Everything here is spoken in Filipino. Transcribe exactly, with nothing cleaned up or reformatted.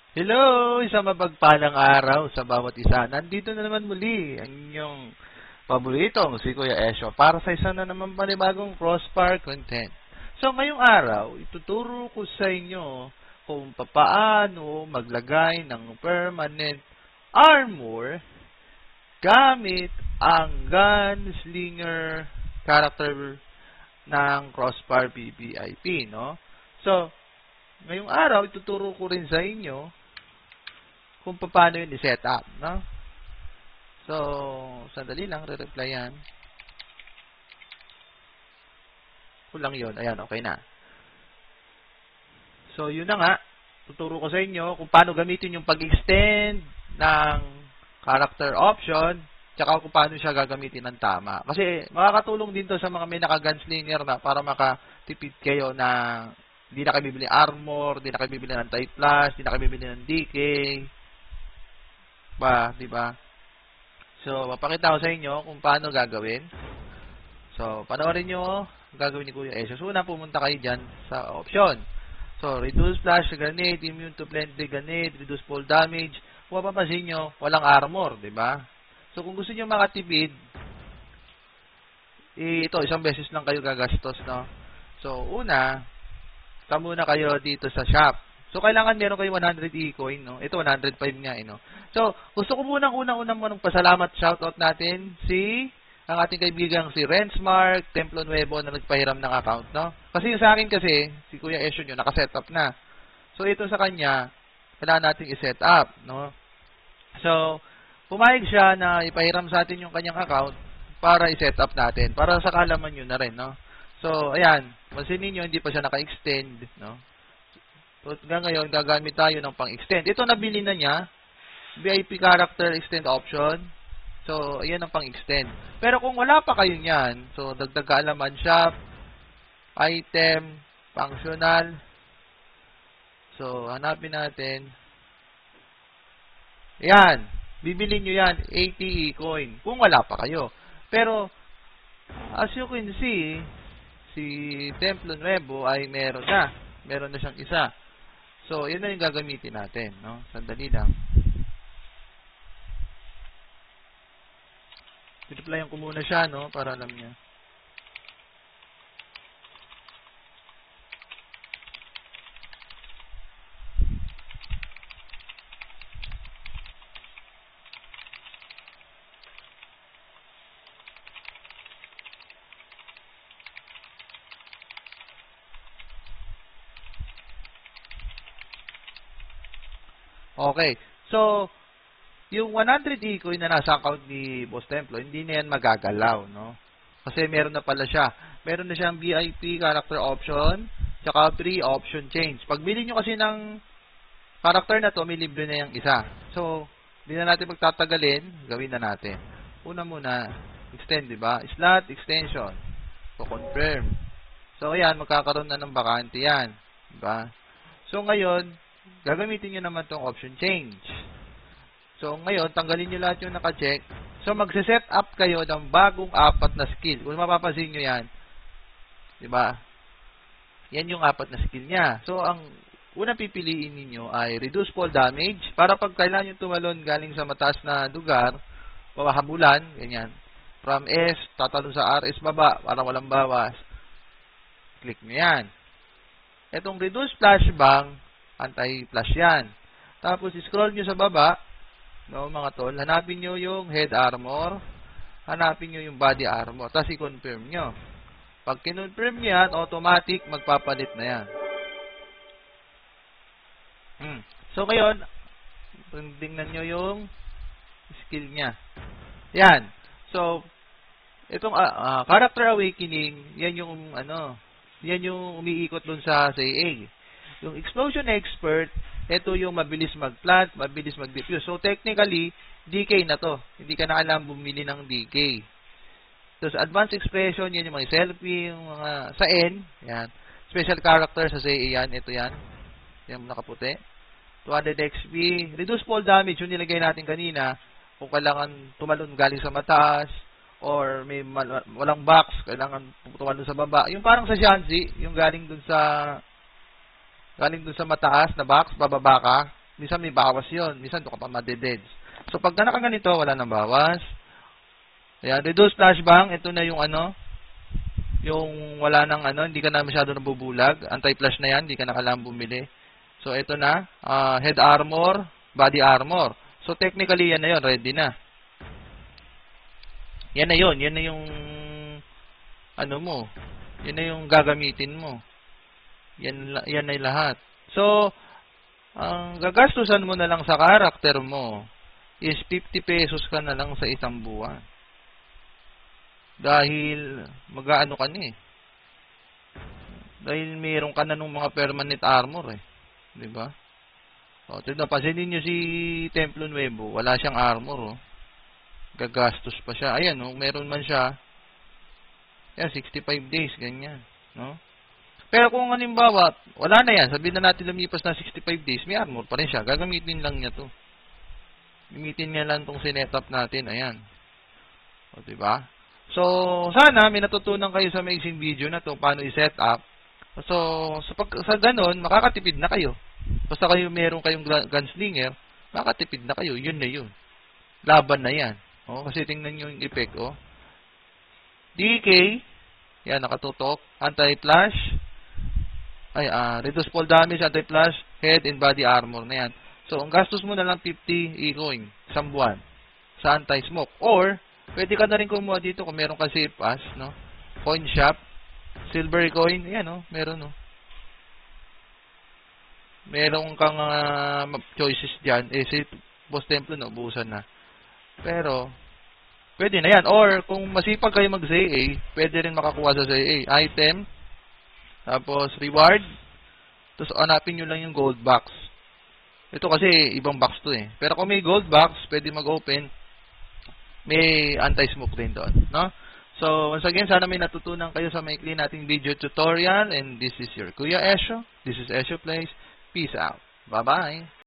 Hello! Isang mapagpalang araw sa bawat isa. Nandito na naman muli ang inyong paboritong si Kuya Esyo para sa isa na naman panibagong crossbar content. So ngayong araw, ituturo ko sa inyo kung paano maglagay ng permanent armor gamit ang gunslinger character ng crossbar V V I P, no? So, ngayong araw, ituturo ko rin sa inyo kung paano yun i-set up, no? So, sandali lang, re-replyan. Kulang yun. Ayan, okay na. So, yun na nga. Tuturo ko sa inyo kung paano gamitin yung pag-extend ng character option, tsaka kung paano siya gagamitin ng tama. Kasi, makakatulong din to sa mga may naka-gunslinger na para makatipid kayo na hindi na kayo bibili armor, hindi na kayo bibili ng type plus, hindi na kayo bibili ng D K, ba, di ba? So, mapakita ko sa inyo kung paano gagawin. So, panoorin nyo gagawin ni Kuya Esyo. So, una pumunta kayo dyan sa option. So, reduce flash grenade, immune to blended grenade, reduce fall damage. Kung mapapansin nyo, walang armor, di ba? So, kung gusto nyo makatipid, ito, isang beses lang kayo gagastos, no? So, una, muna kayo dito sa shop. So, kailangan meron kayo one hundred e-coin, no? Ito, one hundred five nga, eh, no? So, gusto ko munang unang-unang munang pasalamat, shoutout natin si, ang ating kaibigang si Rensmark, Templo Nuevo na nagpahiram ng account, no? Kasi yung sa akin kasi, si Kuya Esyo nyo, nakasetup na. So, ito sa kanya, kailangan natin i-set up, no? So, pumayag siya na ipahiram sa atin yung kanyang account para i-set up natin. Para sa kalaman nyo na rin, no? So, ayan, mansinin nyo, hindi pa siya naka-extend, no? So, hanggang ngayon, gagamit tayo ng pang-extend. Ito, nabili na niya. V I P character extend option. So, ayan ang pang-extend. Pero kung wala pa kayo niyan, so, dagdag kaalaman, shop, item, functional. So, hanapin natin. Ayan. Bibili nyo yan, eighty e-coin. Kung wala pa kayo. Pero, as you can see, si Templo Nuevo ay meron na. Meron na siyang isa. So, yun na yung gagamitin natin, no? Sandali lang. Replyan ko muna siya, no? Para alam niya. Okay. So, yung one hundred e-coin na nasa account ni Boss Templo, hindi na yan magagalaw, no? Kasi meron na pala siya. Meron na siyang V I P character option, tsaka free option change. Pag bili nyo kasi ng character na to, may libre na yung isa. So, hindi na natin magtatagalin, gawin na natin. Una muna, extend, di ba? Slot extension. So, confirm. So, ayan, magkakaroon na ng bakante yan. Di ba? So, ngayon, gagamitin nyo naman tong option change. So, ngayon, tanggalin nyo lahat yung naka-check. So, magse-set up kayo ng bagong apat na skill. Kung mapapansin nyo yan, diba? Yan yung apat na skill niya. So, ang unang pipiliin ninyo ay reduce fall damage. Para pag kailan yung tumalon galing sa mataas na lugar, pawahabulan, ganyan. From S, tatalon sa R S baba, para walang bawas. Click nyo yan. Itong reduce flashbang, anti-flash yan. Tapos, scroll nyo sa baba, no, mga tol, hanapin nyo yung head armor, hanapin nyo yung body armor, tapos i-confirm nyo. Pag kinonfirm yan, automatic, magpapalit na yan. Hmm. So, ngayon, tingnan nyo yung skill niya. Yan. So, itong uh, uh, character awakening, yan yung, ano, yan yung umiikot dun sa S A A. Yung explosion expert, ito yung mabilis mag-plant, mabilis mag-diffuse. So, technically, D K na to. Hindi ka na kailangan bumili ng D K. So, sa advanced expression, yan yung mga selfie, yung mga sa N, yan. Special character sa S A A yan, ito yan. Yan, nakaputi. two hundred X P. Reduce fall damage, yung nilagay natin kanina, kung kailangan tumalon galing sa mataas, or may walang box, kailangan tumalon sa baba. Yung parang sa Shanzi, yung galing dun sa galing dun sa mataas na box, bababa ka, Minsan may bawas yon, minsan doon ka pa madededs. So, pagka nakaganito, wala nang bawas. Ayan, reduce flashbang, ito na yung ano, yung wala nang ano, hindi ka na masyado nabubulag. Anti-flash na yan, hindi ka na kailangan bumili. So, ito na, uh, head armor, body armor. So, technically, yan na yun, ready na. Yan na yun, yan na yung ano mo, yan na yung gagamitin mo. Yan, yan na yung lahat. So, ang gagastusan mo na lang sa karakter mo is fifty pesos ka na lang sa isang buwan. Dahil mag-aano ka na eh. Dahil mayroon ka na nung mga permanent armor eh. Di ba? O, tignan, pansinin nyo si Templo Nuevo. Wala siyang armor oh. Gagastos pa siya. Ayan oh, meron man siya. Yan, sixty-five days, ganyan. No? Pero kung halimbawa, wala na yan. Sabihin na natin lumipas na sixty-five days, may armor pa rin siya. Gagamitin lang niya to. Gamitin niya lang tong sinet-up natin. Ayan. O, diba? So, sana may natutunan kayo sa maiksing video na to paano i-set up. So, sa, pag, sa ganun, makakatipid na kayo. Basta kayo meron kayong gunslinger, makakatipid na kayo. Yun na yun. Laban na yan. O, kasi tingnan nyo yung effect. O. D K, yan, nakatutok. Anti-flash. Ay, uh, reduce fall damage, anti-flash, head and body armor na yan. So, ang gastos mo na lang fifty e-coin, isang buwan, sa anti-smoke. Or, pwede ka na rin kumuha dito kung meron ka safe pass, no? Coin shop, silver coin, yan, no? Meron, no? Meron kang uh, choices dyan. Eh, si Boss Templo, no? Buusan na. Pero, pwede na yan. Or, kung masipag kayo mag-Z A, pwede rin makakuha sa Z A. Item, tapos reward, tapos hanapin nyo lang yung gold box. Ito kasi, ibang box to eh. Pero kung may gold box, pwede mag-open. May anti-smoke din doon, no? So, once again, sana may natutunan kayo sa maikli nating video tutorial. And this is your Kuya Esho. This is Esho Plays. Peace out. Bye-bye.